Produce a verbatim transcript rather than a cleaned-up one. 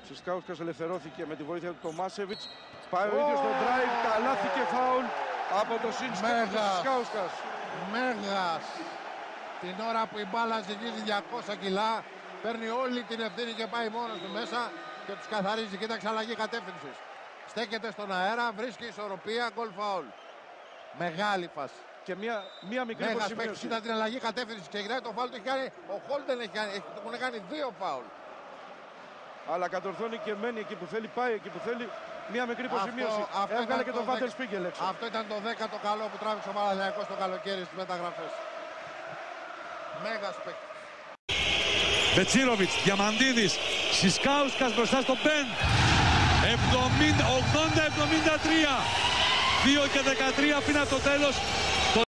Τσισκάουσκας ελευθερώθηκε με τη βοήθεια του Τομάσεβιτς. Πάει ο ίδιος στον drive, καλάθι και φάουλ από το Τσισκάουσκας. Μέγας. Την ώρα που η μπάλα ζυγίζει διακόσια κιλά, παίρνει όλη την ευθύνη και πάει μόνος του μέσα και τους καθαρίζει. Κοίταξε, αλλαγή κατεύθυνσης. Στέκεται στον αέρα, βρίσκει ισορροπία, γκολ φάουλ. Μεγάλη φάση. Και μία, μία μικρή προσημείωση. Ήταν την αλλαγή κατεύθυνση. Ξεκινάει το φάουλ, το έχει κάνει. Ο Χόλντεν έχει κάνει, έχουν κάνει δύο φάουλ. Αλλά κατορθώνει και μένει εκεί που θέλει, πάει εκεί που θέλει. Μία μικρή προσημείωση. Έβγαλε και τον Βάντερ Σπίγκελ έξω. Αυτό ήταν το δέκατο καλό που τράβηξε ο Παναθηναϊκός το καλοκαίρι στις μεταγραφές. Μέγας παίκτης. Μπετσίροβιτς, Διαμαντίδης, Τσισκάουσκας μπροστά στο Μπεν. ογδόντα εβδομήντα τρία. δύο και δεκατρία πριν από το τέλος.